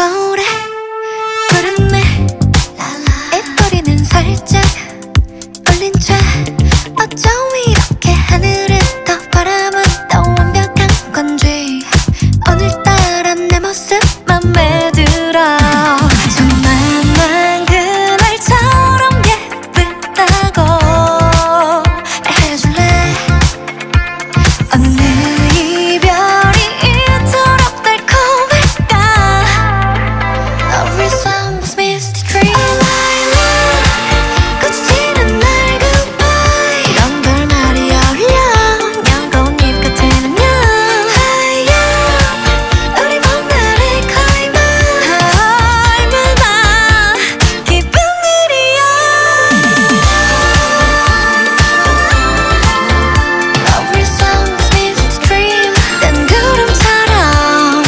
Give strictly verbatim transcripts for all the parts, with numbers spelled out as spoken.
노래 부르네. 입꼬리는 살짝 올린 채 어쩜 이렇게 하늘은 더 바람은 더 완벽한 건지 오늘따라 내 모습 맘에 들어. 정말 난 그날처럼 예쁘다고 말해줄래. 어느 이별이 이토록 달콤할까. Love is almost missed dream. Oh my love, 꽃이 지는 날 goodbye. 이런 걸 말이 어울려. 영고운 잎 같은 안녕. 하얀 우리 봄날의 climax. 얼마나 기쁜 일이야. Love is almost missed dream. 난 구름처럼.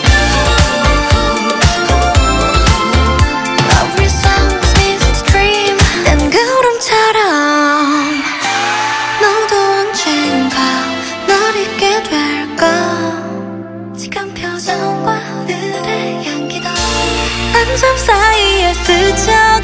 Love is almost missed dream. 난 구름처럼. 너도 언젠가 널 잊게 될까. 지금 표정과 오늘의 향기도 한 점 사이에 스쳐